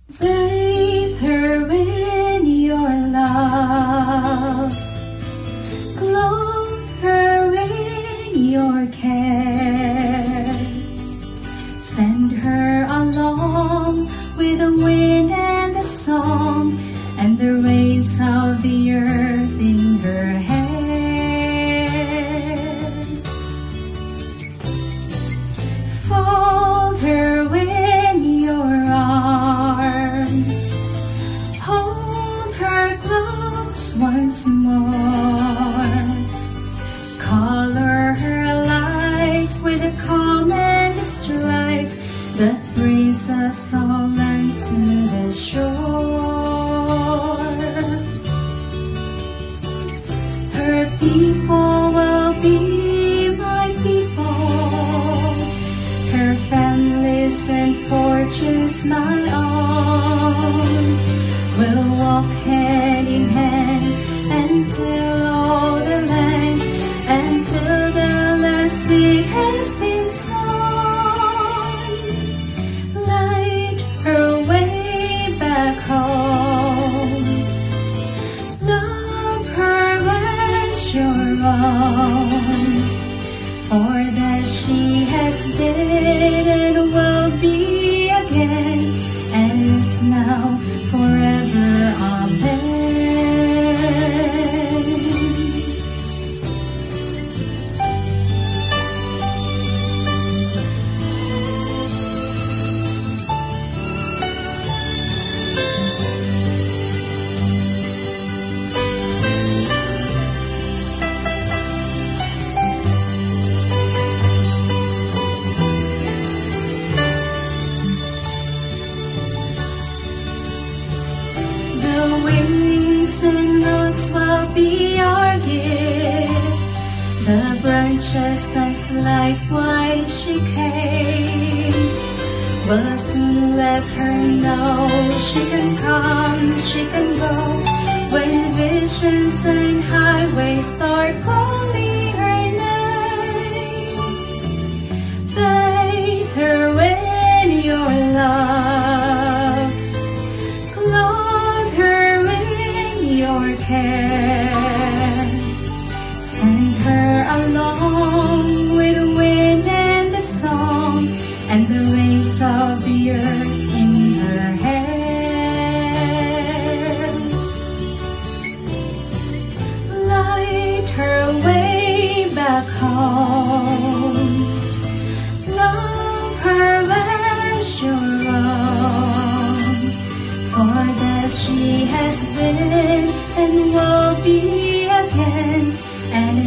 Bathe her in your love, clothe her in your care, send her along with the wind and the song and the rays of the earth in her hair. Fold her in your arms, hold her close once more, color her life with a calm and a strife that brings us all unto the shore. Her people will be my people, her families and fortunes my own. We'll walk hand in hand until all the land, until the last seed has been sown. Light her way back home, love her as your own, for that she has been and will be again, and is now forever. Amen. The wings and notes will be our gift, the branches of light while she came. We'll soon let her know she can come, she can go, when visions and highways start calling her name. Bathe her in your love, clothe her in your care, send her along with the wind and the song and the rays of the earth in her hair. Light her way back home, love her as your own, for that she has been and will be again, and